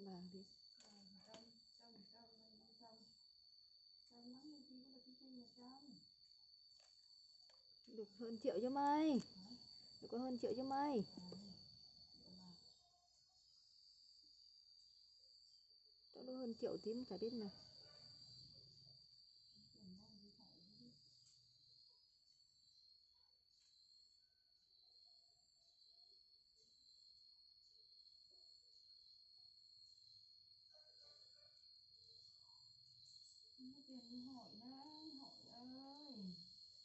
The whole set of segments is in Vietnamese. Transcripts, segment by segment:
Vàng đi. Được hơn triệu cho mày. Được có hơn triệu cho mày. Cho được hơn triệu tí mà chả biết nào. Không có tiền đi hỏi đấy, hỏi ơi.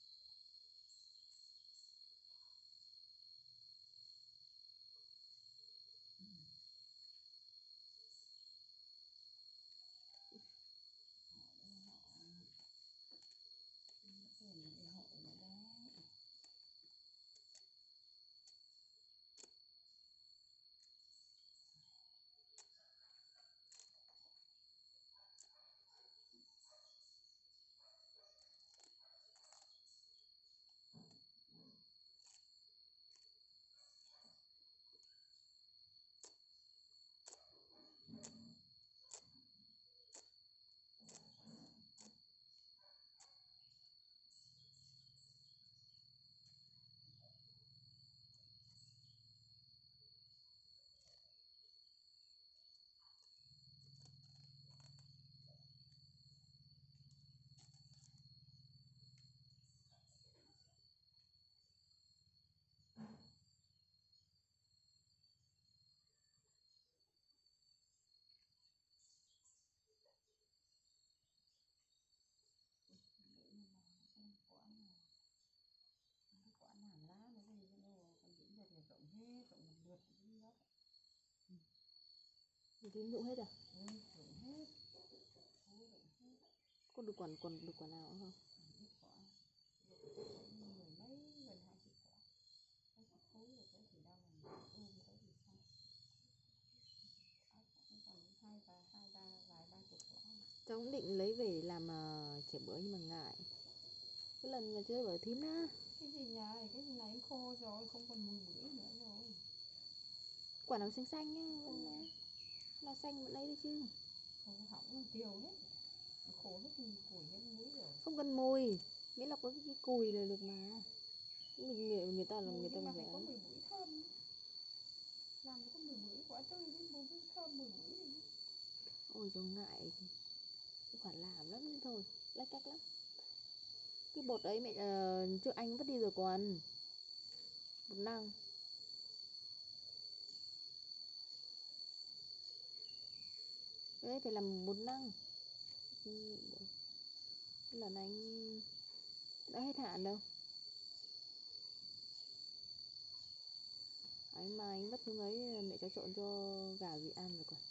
Tiền để hỏi nữa đấy. Quả nản lá nó gì đâu, còn những việc này rộng hết, rộng một lượt đi đó. Được tín dụng hết à? Rộng hết. Còn được quả nào không? Ít quả. Mười mấy, gần 20 quả. Không có khối rồi cái thì đau lòng ôm cái thì sao? Còn vài ba chục quả. Cháu cũng định lấy về để làm chẻ bữa nhưng mà ngại. Cái lần mà chơi bảo thím á. Cái gì nhỉ? Cái gì này cũng khô rồi, không còn mùi bưởi nữa rồi. Quả nào xanh xanh nhá, vẫn lấy. Là xanh vẫn lấy đi chứ. Không hỏng tiêu hết. Khô hết củi hết muối rồi. Không cần mùi, miễn là có cái cùi là được mà. Người ta làm người ta nhưng mà phải phải có mùi bưởi thơm. Làm có mùi bưởi quả tươi đi, mùi bưởi thơm, mùi bưởi đi. Ôi cháu ngại khoản làm lắm nên thôi, lách cách lắm. Cái bột ấy mẹ trước anh vứt đi rồi còn. Bột năng. Cái đấy phải làm bột năng. Lần anh đã hết hạn đâu. Anh mà anh vứt xuống ấy mẹ cháu trộn cho gà vị ăn rồi còn.